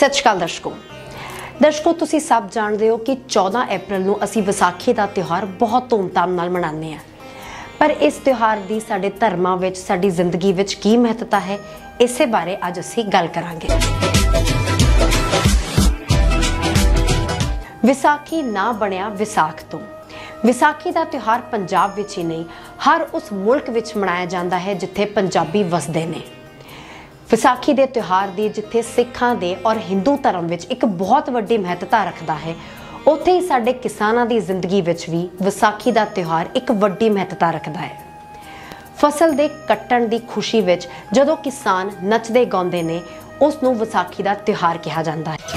सत श्री अकाल दर्शकों तुसीं सब जानते हो कि 14 अप्रैल नूं असीं विसाखी का त्यौहार बहुत धूमधाम नाल मनाने हैं। पर इस त्यौहार की साडे धर्मां विच साडी जिंदगी विच की महत्ता है, इसे बारे अज असीं गल करांगे। विसाखी ना बनिया विसाख तो। विसाखी का त्यौहार पंजाब विच ही नहीं, हर उस मुल्क विच मनाया जाता है जिथे पंजाबी वसदे ने। विसाखी के त्यौहार की जिथे सिखां दे और हिंदू धर्म विच एक बहुत वड्डी महत्ता रखता है, उत्थे ही साडे किसानां दी जिंदगी विच भी विसाखी का त्यौहार एक वड्डी महत्ता रखता है। फसल दे कट्टण दी खुशी विच जदों किसान नचदे गाउंदे ने, उस नूं विसाखी का त्यौहार कहा जाता है।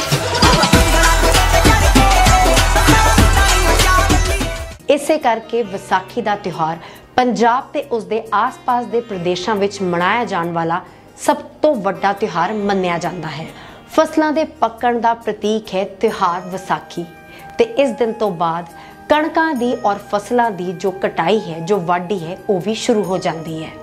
इसे करके विसाखी का त्यौहार पंजाब ते उसदे आस पास दे प्रदेशों विच मनाया जाने वाला सब तो वड्डा त्यौहार मन्निया जाता है। फसलों के पकण का प्रतीक है त्यौहार विसाखी। ते इस दिन तो बाद कणकां दी और फसलों की जो कटाई है, जो वाढी है, वो भी शुरू हो जाती है।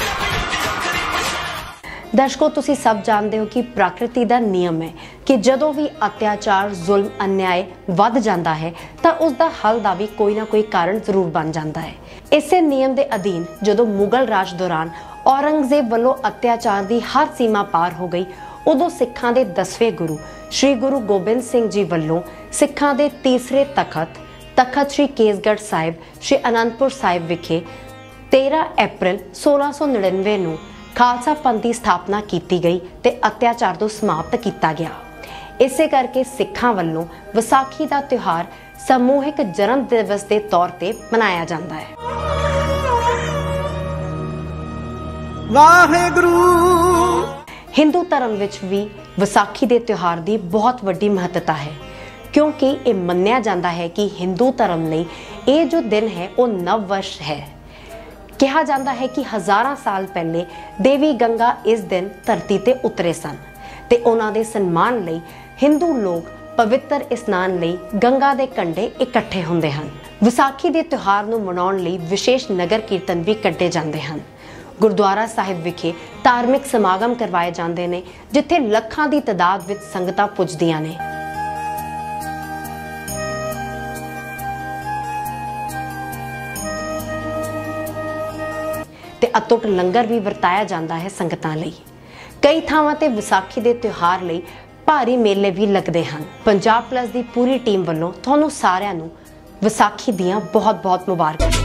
दर्शकों तुसीं सब जानते हो कि प्रकृति का नियम है कि जदों भी अत्याचार, जुल्म, अन्याय वध जाता है तो उसका हल का भी कोई ना कोई कारण जरूर बन जाता है। इसे नियम के अधीन जदों मुगल राज दौरान औरंगजेब वालों अत्याचार की हर सीमा पार हो गई, उदों सिखां दे 10वें गुरु श्री गुरु गोबिंद सिंह जी वालों सिखां दे तीसरे तखत श्री केसगढ़ साहिब श्री आनंदपुर साहिब विखे 13 अप्रैल 1699 नूं खालसा पंथ की स्थापना की गई ते अत्याचार तो समाप्त किया गया। इसे करके सिखां वालों विसाखी का त्यौहार समूहिक जन्म दिवस के तौर पर मनाया जाता है। हिंदू धर्म विच भी विसाखी के त्यौहार की बहुत वड्डी महत्ता है, क्योंकि ये मन्निया जाता है कि हिंदू धर्म ने ये जो दिन है वो नव वर्ष है। कहा जाता है कि हज़ारां साल पहले देवी गंगा इस दिन धरती ते उतरे सन ते उन्हां दे सन्मान लई हिंदू लोग पवित्र स्नान लई गंगा दे कंढे इकट्ठे हुंदे हन। विसाखी के त्यौहार नूं मनाउण लई विशेष नगर कीर्तन भी कड्ढे जांदे हन। गुरुद्वारा साहिब विखे धार्मिक समागम करवाए जाते हैं, जिथे लखां की तादाद विच संगतां पुजदियां ने। ते अतुट लंगर भी वरताया जाता है संगतां लई। कई थावां ते विसाखी के त्यौहार लई भारी मेले भी लगते हैं। पंजाब प्लस की पूरी टीम वालों तुहानूं सारिआं नूं विसाखी दीआं बहुत बहुत मुबारक।